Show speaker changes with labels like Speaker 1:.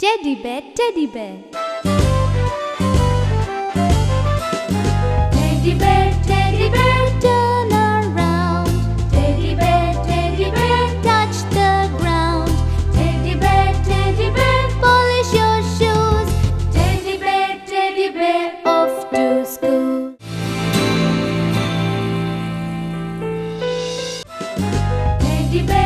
Speaker 1: Teddy bear, teddy bear.
Speaker 2: Teddy bear,
Speaker 1: Turn around.
Speaker 2: teddy bear,
Speaker 1: Touch the ground.
Speaker 2: teddy bear,
Speaker 1: Polish your shoes.
Speaker 2: teddy bear,
Speaker 1: Off to school.
Speaker 2: teddy bear.